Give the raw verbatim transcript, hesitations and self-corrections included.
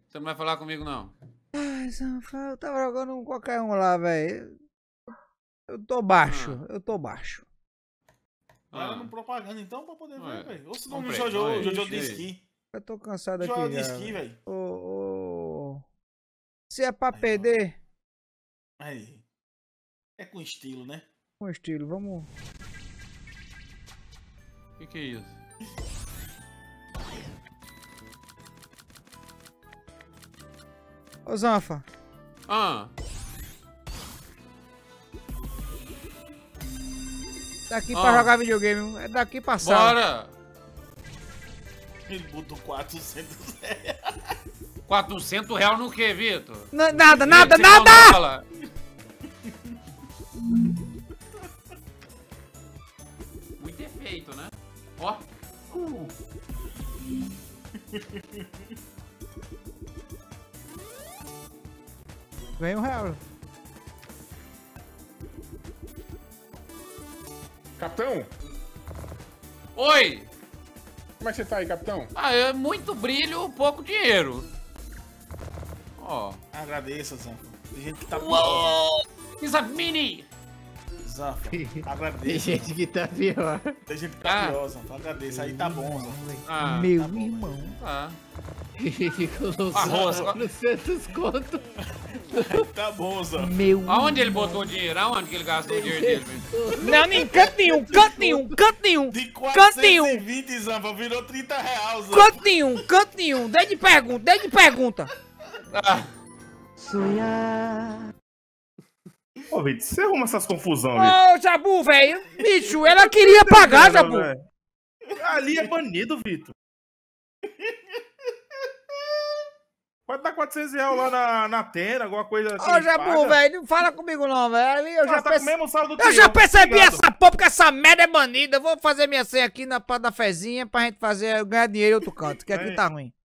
Você não vai falar comigo, não? Ai, Zanfa, eu tava jogando um qualquer um lá, velho. Eu tô baixo, Ah. eu tô baixo. Vai Ah. no propaganda então pra poder Ué, ver, velho. Ou se não comprei. Jojo, Olha Jojo isso de aí. skin. Eu tô cansado Joga aqui de já. skin, velho. Ô, ô... Se é pra Aí, perder, Aí. É com estilo, né? com estilo, vamos... O que que é isso? Ô, Zanfa. Ah. Daqui Ah. pra jogar videogame, é daqui pra sala. Bora! Ele botou quatrocentos reais. quatrocentos reais no que, Vitor? N- Nada, nada, Você nada! controla. Muito efeito, né? Ó. Uh. Vem um real. Capitão, Oi! como é que você tá aí, capitão? Ah, é muito brilho, pouco dinheiro. Ó. Agradeça, Zanfa. Tem gente que tá pior. It's a mini! Zanfa, Tem agradeça. gente que tá pior. Tem gente que tá Ah. pior, Zanfa. Agradeça. Aí tá bom, Zanfa. Ah, Meu tá bom, irmão. tá. Colocou Arroz. quatrocentos conto. Aí tá bom, Zanfa. Meu Aonde ele botou o dinheiro? Aonde que ele gastou o dinheiro dele? velho? Não, nem canto nenhum, canto nenhum, canto nenhum. De Canto nenhum, quatrocentos e vinte, Zanfa, virou trinta reais, Zanfa. canto nenhum, canto nenhum. Desde pergunta, desde pergunta. Ah, Sonhar. Ô, Vitor, você arruma essas confusão, Vitor. Ô, Jabu, velho. Bicho, ela queria pagar, Jabu. Velho. Ali é banido, Vitor. Pode dar quatrocentos reais lá na, na tenda, alguma coisa assim. Ô, Jabu, velho, não fala comigo não, velho. Ali eu já Ah, tá com o perce- mesmo saldo do Eu que já percebi Obrigado. essa porra, porque essa merda é banida. Eu vou fazer minha senha aqui na parte da fezinha pra gente fazer, ganhar dinheiro em outro canto, que aqui É. tá ruim.